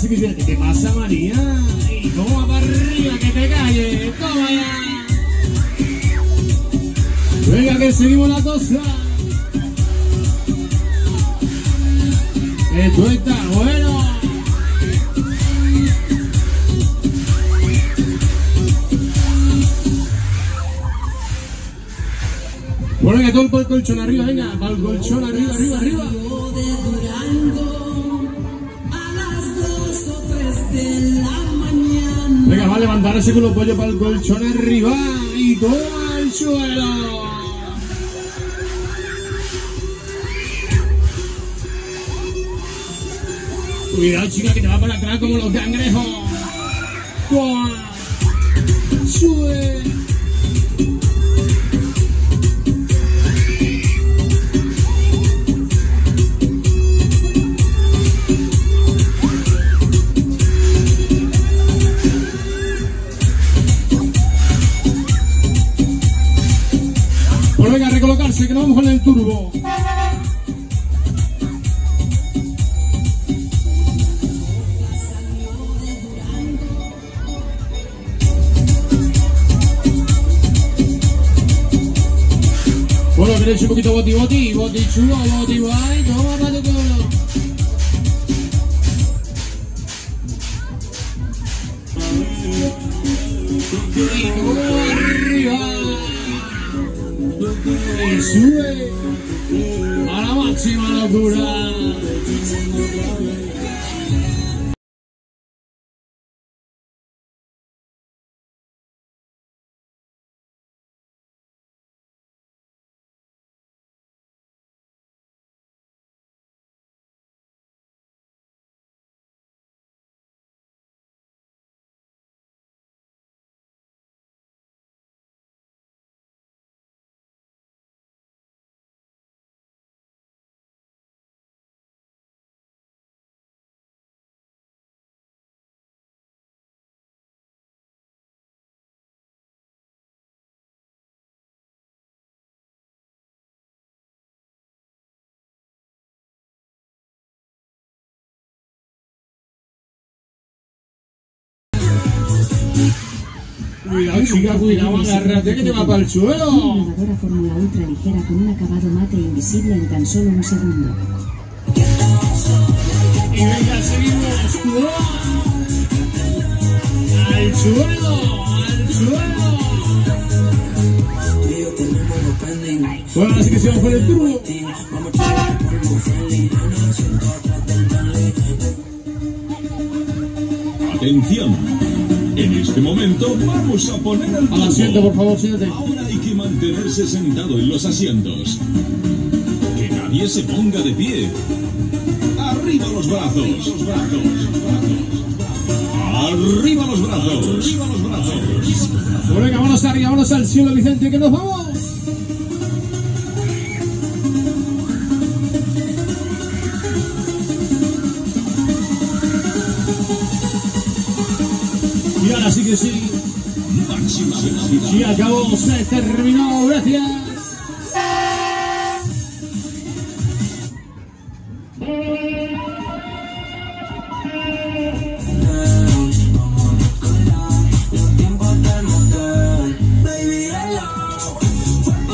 que Vicente. ¿Qué pasa, María? Y toma para arriba, que te calles. Toma ya. Venga, que seguimos la cosa. Esto está bueno. Bueno, que todo el colchón arriba, venga, para el colchón arriba, arriba, arriba. Venga, va a levantar ese con los pollos para el colchón arriba y todo al suelo. Cuidado, chica, que te va para atrás como los cangrejos. ¡Toma! ¡Sube! Pues venga, a recolocarse, que nos vamos con el turbo. Bueno, queréis un poquito boti chulo, boti guay, toma para tu culo. Y todo arriba. Y sube a la máxima locura. Cuidado, chica, cuidado, agárrate que te va para el suelo. Una nadadora fórmula ultra ligera con un acabado mate invisible en tan solo un segundo. Y venga, seguimos. Al suelo, al suelo. Bueno, así que se va por el turbo. Atención. En este momento vamos a poner el turbo. Al asiento, por favor, siéntate. Ahora hay que mantenerse sentado en los asientos. Que nadie se ponga de pie. Arriba los brazos. Arriba los brazos. Bueno, venga, vámonos arriba, vámonos al cielo, Vicente, que nos vamos. Y ahora sí que sí. Máxima velocidad. Y acabó, se terminó, gracias.